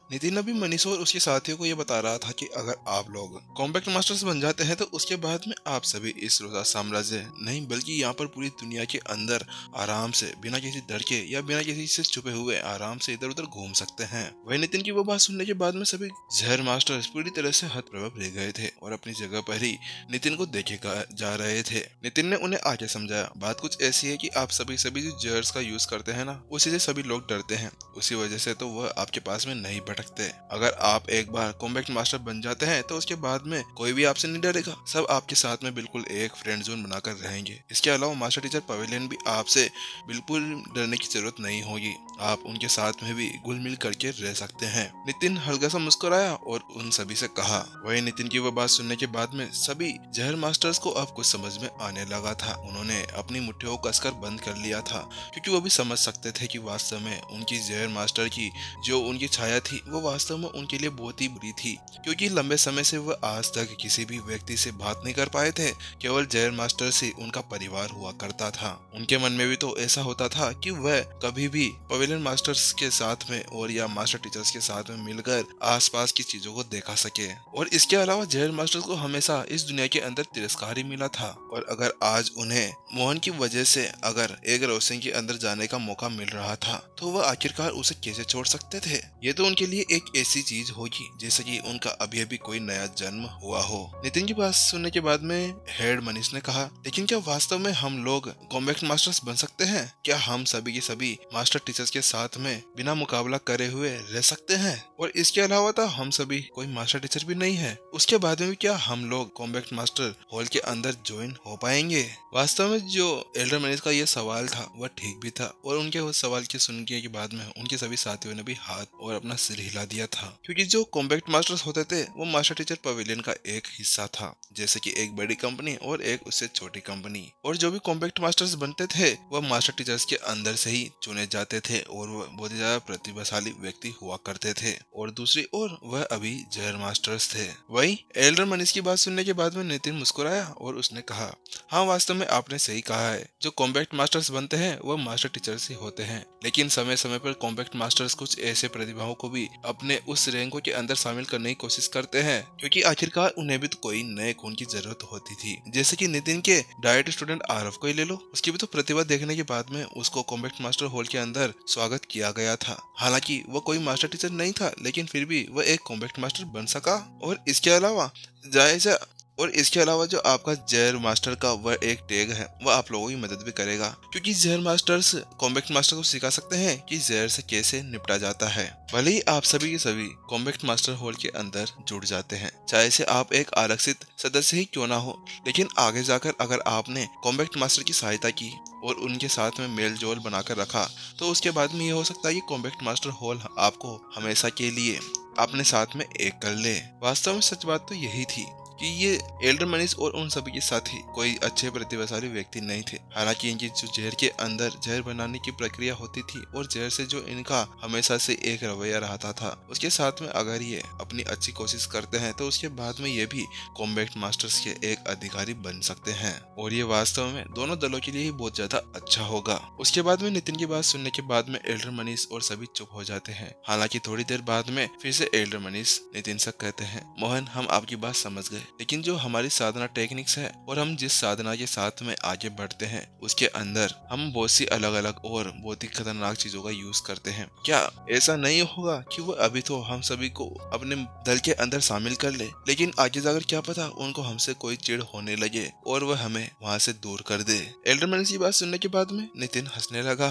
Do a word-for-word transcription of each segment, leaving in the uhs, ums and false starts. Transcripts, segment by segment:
नितिन अभी मनीष और उसके साथियों को ये बता रहा था कि अगर आप लोग कॉम्पैक्ट मास्टर्स बन जाते हैं तो उसके बाद में आप सभी इस रोजा साम्राज्य नहीं बल्कि यहाँ पर पूरी दुनिया के अंदर आराम से बिना किसी डर के या बिना किसी से छुपे हुए आराम से इधर उधर घूम सकते हैं। वही नितिन की वो बात सुनने के बाद में सभी जहर मास्टर्स पूरी तरह से हतप्रभ रह गए थे और अपनी जगह पर ही नितिन को देखे जा रहे थे। नितिन ने उन्हें आगे समझाया, बात कुछ ऐसी है कि आप सभी सभी जो जहर्स का यूज करते हैं ना, उसी से सभी लोग डरते हैं, उसी वजह से तो वह आपके पास में नहीं भटकते। अगर आप एक बार कॉम्बैक्ट मास्टर बन जाते हैं तो उसके बाद में कोई भी आपसे नहीं डरेगा, सब आपके साथ में बिल्कुल एक फ्रेंड जोन बनाकर रहेंगे। इसके अलावा मास्टर टीचर पवेलियन भी आपसे बिल्कुल डरने की जरूरत नहीं होगी, आप उनके साथ में भी घुल मिल करके रह सकते हैं। नितिन हल्का सा मुस्कुराया और उन सभी से कहा। वही नितिन की वो बात सुनने के बाद में सभी जहर मास्टर्स को अब कुछ समझ में आने लगा था। उन्होंने अपनी मुट्ठियों को कसकर बंद कर लिया था क्योंकि वो भी समझ सकते थे कि वास्तव में उनकी जहर मास्टर की जो उनकी छाया थी वो वास्तव में उनके लिए बहुत ही बुरी थी, क्योंकि लंबे समय से वह आज तक किसी भी व्यक्ति से बात नहीं कर पाए थे। केवल जहर मास्टर से उनका परिवार हुआ करता था। उनके मन में भी तो ऐसा होता था कि वह कभी भी पवेलियन मास्टर्स के साथ में और या मास्टर टीचर्स के साथ में मिलकर आसपास की चीजों को देखा सके। और इसके अलावा जहर मास्टर्स को हमेशा इस दुनिया के अंदर तिरस्कार ही मिला था, और अगर आज उन्हें मोहन की वजह से अगर एक रोशन के अंदर जाने का मौका मिल रहा था तो वह आखिरकार उसे कैसे छोड़ सकते थे। ये तो उनके लिए एक ऐसी चीज होगी जैसे कि उनका अभी अभी कोई नया जन्म हुआ हो। नितिन की बात सुनने के बाद में हेड मनीष ने कहा, लेकिन क्या वास्तव में हम लोग कॉम्बैक्ट मास्टर्स बन सकते हैं? क्या हम सभी के सभी मास्टर टीचर्स के साथ में बिना मुकाबला करे हुए रह सकते हैं? और इसके अलावा तो हम सभी कोई मास्टर टीचर भी नहीं है, उसके बाद में भी क्या हम लोग कॉम्बैक्ट मास्टर हॉल के अंदर ज्वाइन हो पाएंगे? वास्तव में जो एल्डर मनीष का ये सवाल था वह ठीक भी था, और उनके उस सवाल के सुनने के बाद में उनके सभी साथियों ने भी हाथ और अपना सिर हिला दिया था, क्योंकि जो कॉम्बैक्ट मास्टर्स होते थे वो मास्टर टीचर पवेलियन का एक हिस्सा था, जैसे कि एक बड़ी कंपनी और एक उससे छोटी कंपनी। और जो भी कॉम्बैक्ट मास्टर्स बनते थे वह मास्टर टीचर्स के अंदर से ही चुने जाते थे, और वह बहुत ही ज्यादा प्रतिभाशाली व्यक्ति हुआ करते थे। और दूसरी ओर वह अभी जहर मास्टर्स थे। वही एल्डर मनीष की बात सुनने के बाद में नितिन मुस्कुराया और उसने कहा, हाँ वास्तव में आपने सही कहा है, जो कॉम्बैक्ट मास्टर्स बनते हैं वह मास्टर टीचर्स ही होते हैं, लेकिन समय समय पर कॉम्बैक्ट मास्टर्स कुछ ऐसे प्रतिभाओं को भी अपने उस रैंकों के अंदर शामिल करने की कोशिश करते हैं, क्योंकि आखिरकार उन्हें भी तो कोई नए खून की जरूरत होती थी। जैसे कि नितिन के डाइट स्टूडेंट आरफ को ही ले लो, उसकी भी तो प्रतिभा देखने के बाद में उसको कॉम्बैक्ट मास्टर हॉल के अंदर स्वागत किया गया था। हालांकि वह कोई मास्टर टीचर नहीं था, लेकिन फिर भी वह एक कॉम्बैक्ट मास्टर बन सका। और इसके अलावा जायजा और इसके अलावा जो आपका जहर मास्टर का वह एक टैग है वह आप लोगों की मदद भी करेगा, क्योंकि जहर मास्टर्स कॉम्बैक्ट मास्टर को सिखा सकते हैं कि जहर से कैसे निपटा जाता है। भले ही आप सभी के सभी कॉम्बैक्ट मास्टर हॉल के अंदर जुड़ जाते हैं, चाहे से आप एक आरक्षित सदस्य ही क्यों ना हो, लेकिन आगे जाकर अगर आपने कॉम्बैक्ट मास्टर की सहायता की और उनके साथ में मेल जोल बनाकर रखा तो उसके बाद में ये हो सकता है कि कॉम्बैक्ट मास्टर हॉल आपको हमेशा के लिए अपने साथ में एक कर ले। वास्तव में सच बात तो यही थी कि ये एल्डर मनीष और उन सभी के साथी कोई अच्छे प्रतिभाशाली व्यक्ति नहीं थे। हालांकि इनकी जो जहर के अंदर जहर बनाने की प्रक्रिया होती थी और जहर से जो इनका हमेशा से एक रवैया रहता था, उसके साथ में अगर ये अपनी अच्छी कोशिश करते हैं तो उसके बाद में ये भी कॉम्बैक्ट मास्टर्स के एक अधिकारी बन सकते हैं, और ये वास्तव में दोनों दलों के लिए ही बहुत ज्यादा अच्छा होगा। उसके बाद में नितिन की बात सुनने के बाद में एल्डर मनीष और सभी चुप हो जाते हैं। हालांकि थोड़ी देर बाद में फिर से एल्डर मनीष नितिन से कहते हैं, मोहन हम आपकी बात समझ गए, लेकिन जो हमारी साधना टेक्निक्स है और हम जिस साधना के साथ में आगे बढ़ते हैं उसके अंदर हम बहुत सी अलग अलग और बहुत ही खतरनाक चीजों का यूज करते हैं। क्या ऐसा नहीं होगा कि वो अभी तो हम सभी को अपने दल के अंदर शामिल कर ले, लेकिन आगे जाकर क्या पता उनको हमसे कोई चिढ़ होने लगे और वह हमें वहाँ से दूर कर दे। एल्डर मनीष की बात सुनने के बाद में नितिन हंसने लगा।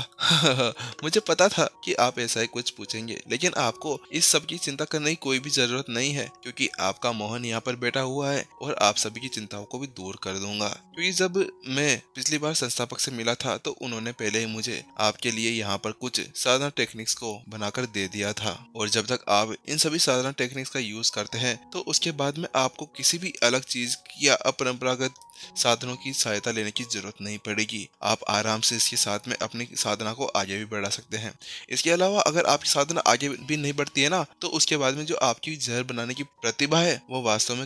मुझे पता था कि आप ऐसा ही कुछ पूछेंगे, लेकिन आपको इस सब की चिंता करने की कोई भी जरूरत नहीं है, क्योंकि आपका मोहन यहाँ पर बैठा हुआ है और आप सभी की चिंताओं को भी दूर कर दूंगा। क्योंकि जब मैं पिछली बार संस्थापक से मिला था तो उन्होंने पहले ही मुझे आपके लिए यहाँ पर कुछ साधना टेक्निक्स को बनाकर दे दिया था, और जब तक आप इन सभी साधना टेक्निक्स का यूज करते हैं तो उसके बाद में आपको किसी भी अलग चीज या अपरंपरागत साधनों की सहायता लेने की जरूरत नहीं पड़ेगी। आप आराम से इसके साथ में अपनी साधना को आगे भी बढ़ा सकते हैं। इसके अलावा अगर आपकी साधना आगे भी नहीं बढ़ती है ना, तो उसके बाद में जो आपकी जहर बनाने की प्रतिभा है वो वास्तव में कई गुना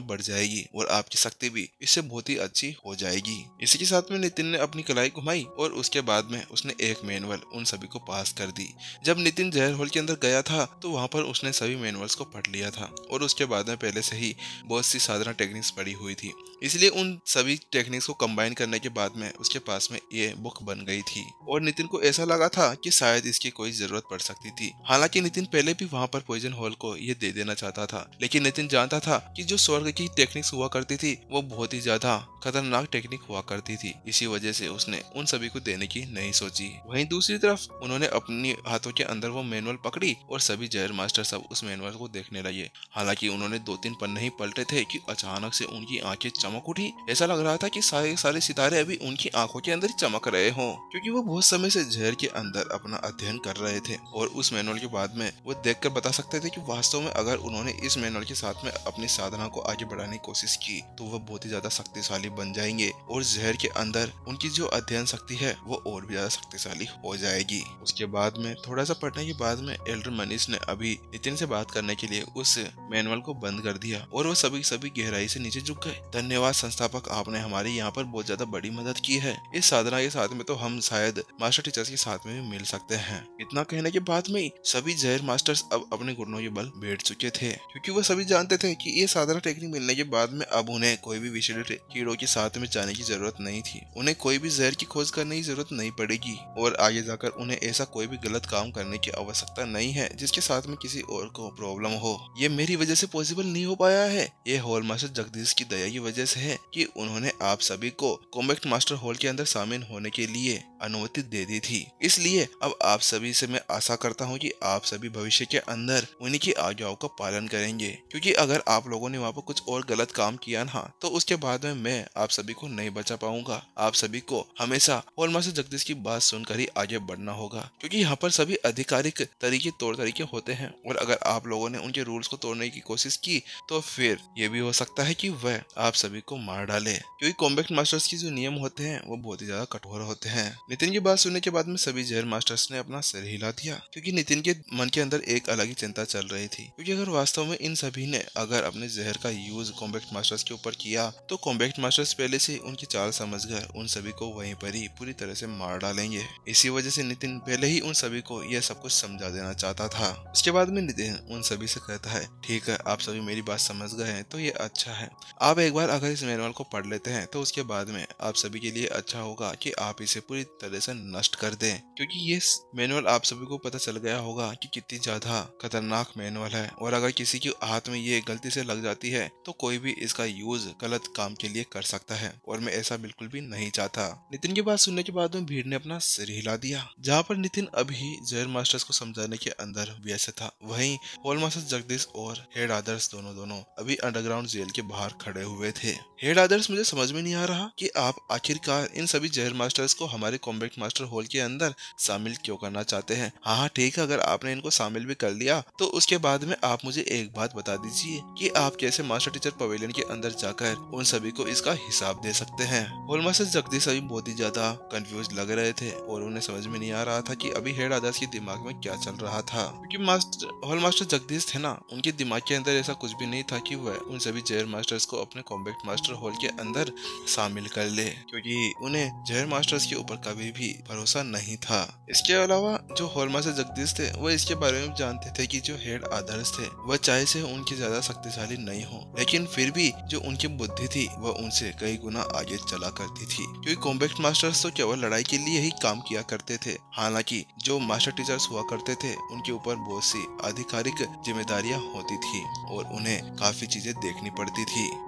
बढ़ जाएगी और आपकी शक्ति भी इससे बहुत ही अच्छी हो जाएगी। इसी के साथ में नितिन ने अपनी कलाई घुमाई और उसके बाद में उसने एक मैनुअल उन सभी को पास कर दी। जब नितिन जहर होल के अंदर गया था तो वहाँ पर उसने सभी मैनुअल्स को पढ़ लिया था और उसके बाद में पहले से ही बहुत सी साधारण टेक्निक्स पड़ी हुई थी, इसलिए उन सभी टेक्निक्स को कंबाइन करने के बाद में उसके पास में ये बुक बन गई थी और नितिन को ऐसा लगा था कि शायद इसकी कोई जरूरत पड़ सकती थी। हालांकि नितिन पहले भी वहाँ पर पॉइजन होल को ये दे देना चाहता था, लेकिन नितिन जानता था कि जो स्वर्ग की टेक्निक्स हुआ करती थी वो बहुत ही ज्यादा खतरनाक टेक्निक हुआ करती थी, इसी वजह से उसने उन सभी को देने की नहीं सोची। वहीं दूसरी तरफ उन्होंने अपनी हाथों के अंदर वो मैनुअल पकड़ी और सभी जहर मास्टर सब उस मैनुअल को देखने लगे। हालांकि उन्होंने दो तीन पन्ने ही पलटे थे कि अचानक से उनकी आंखें चमक उठी। ऐसा लग रहा था कि सारे सारे सितारे अभी उनकी आंखों के अंदर ही चमक रहे हों, क्योंकि वो बहुत समय से जहर के अंदर अपना अध्ययन कर रहे थे और उस मैनुअल के बाद में वो देखकर बता सकते थे कि वास्तव में अगर उन्होंने इस मैनुअल के साथ में अपनी साधना को आगे बढ़ाने की कोशिश की तो वह बहुत ही ज्यादा शक्तिशाली बन जाएंगे और जहर के अंदर उनकी जो अध्ययन शक्ति है वो और भी ज्यादा शक्तिशाली हो जाएगी। उसके बाद में थोड़ा सा पढ़ने के बाद में एल्डर मनीष ने अभी नितिन से बात करने के लिए उस मैनुअल को बंद कर दिया और वो सभी सभी गहराई से नीचे झुक गए। धन्यवाद संस्थापक, आपने हमारी यहाँ पर बहुत ज्यादा बड़ी मदद की है। इस साधना के साथ में तो हम शायद मास्टर टीचर्स के साथ में भी मिल सकते हैं। इतना कहने के बाद में सभी जहर मास्टर्स अब अपने घुटनों के बल बैठ चुके थे, क्योंकि वो सभी जानते थे कि ये साधना टेक्निक मिलने के बाद में अब उन्हें कोई भी विषैले कीड़ों के साथ में जाने की जरूरत नहीं थी। उन्हें कोई भी जहर की खोज करने की जरूरत नहीं पड़ेगी और आगे जाकर उन्हें ऐसा कोई भी गलत काम करने की आवश्यकता नहीं है जिसके साथ में किसी और को प्रॉब्लम हो। ये मेरी वजह से पॉसिबल नहीं हो पाया है, ये होल मास्टर जगदीश की दया की वजह से है कि उन्होंने आप सभी को कॉम्बैट मास्टर होल के अंदर शामिल होने के लिए अनुमति दे दी थी। इसलिए अब आप सभी से मैं आशा करता हूँ कि आप सभी भविष्य के अंदर उन्हीं की आज्ञाओं का पालन करेंगे, क्योंकि अगर आप लोगों ने वहाँ पर कुछ और गलत काम किया ना तो उसके बाद में मैं आप सभी को नहीं बचा पाऊंगा। आप सभी को हमेशा होल मास्टर जगदीश की बात सुनकर ही आगे बढ़ना होगा, क्योंकि यहाँ पर सभी आधिकारिक तरीके तौर तरीके होते हैं और अगर आप लोगों ने उनके रूल्स को तोड़ने की कोशिश की तो फिर ये भी हो सकता है कि वह आप सभी को मार डाले, क्योंकि कॉम्बैट मास्टर्स की जो नियम होते हैं वो बहुत ही ज्यादा कठोर होते हैं। नितिन की बात सुनने के बाद में सभी जहर मास्टर्स ने अपना सिर हिला दिया, क्योंकि नितिन के मन के अंदर एक अलग ही चिंता चल रही थी, क्योंकि अगर वास्तव में इन सभी ने अगर अपने जहर का यूज कॉम्बैट मास्टर्स के ऊपर किया तो कॉम्बैट मास्टर्स पहले से उनकी चाल समझकर उन सभी को वहीं पर ही पूरी तरह से मार डालेंगे। इसी वजह से नितिन पहले ही उन सभी को यह सब कुछ समझा देना चाहता था। उसके बाद में नितिन उन सभी से कहता है, ठीक है, आप सभी मेरी बात समझ गए हैं तो ये अच्छा है। आप एक बार अगर इस मैनुअल को पढ़ लेते हैं तो उसके बाद में आप सभी के लिए अच्छा होगा कि आप इसे पूरी तरह से नष्ट कर दें, क्योंकि ये मैनुअल आप सभी को पता चल गया होगा कि कितनी ज्यादा खतरनाक मैनुअल है और अगर किसी के हाथ में ये गलती से लग जाती है तो कोई भी इसका यूज गलत काम के लिए कर सकता है और मैं ऐसा बिल्कुल भी नहीं चाहता। नितिन की बात सुनने के बाद में भीड़ ने अपना सिर हिला दिया। जहाँ पर नितिन अभी जहर मास्टर्स को समझाने के अंदर व्यस्त था, वहीं होल मास्टर जगदीश और हेड आदर्श दोनों दोनों अभी अंडरग्राउंड जेल के बाहर खड़े हुए थे। हेड आदर्श, मुझे समझ में नहीं आ रहा कि आप आखिरकार इन सभी जहर मास्टर्स को हमारे कॉम्बैट मास्टर होल के अंदर शामिल क्यों करना चाहते हैं। हाँ हाँ ठीक है, अगर आपने इनको शामिल भी कर लिया तो उसके बाद में आप मुझे एक बात बता दीजिए कि आप कैसे मास्टर टीचर पवेलियन के अंदर जाकर उन सभी को इसका हिसाब दे सकते हैं। होल मास्टर जगदीश अभी बहुत ही ज्यादा कंफ्यूज लग रहे थे और उन्हें समझ में नहीं आ रहा था कि अभी हेड आदर्श के दिमाग में क्या चल रहा था, क्योंकि मास्टर होल मास्टर जगदीश थे ना, उनके दिमाग के अंदर ऐसा कुछ भी नहीं था कि वह उन सभी जहर मास्टर्स को अपने कॉम्बैट मास्टर होल के अंदर शामिल कर ले, क्योंकि उन्हें जहर मास्टर्स के ऊपर कभी भी भरोसा नहीं था। इसके अलावा जो होल मास्टर जगदीश थे वो इसके बारे में जानते थे कि जो हेड आदर्श थे वह चाहे से उनके ज्यादा शक्तिशाली नहीं हो, लेकिन फिर भी जो उनकी बुद्धि थी वह उनसे कई गुना आगे चला करती थी, क्योंकि कॉम्बैट मास्टर्स तो केवल लड़ाई के लिए ही काम किया करते थे। हालांकि जो मास्टर टीचर्स हुआ करते थे उनके ऊपर बहुत सी आधिकारिक जिम्मेदारियां होती थी और उन्हें काफी चीजें देखनी पड़ती थी।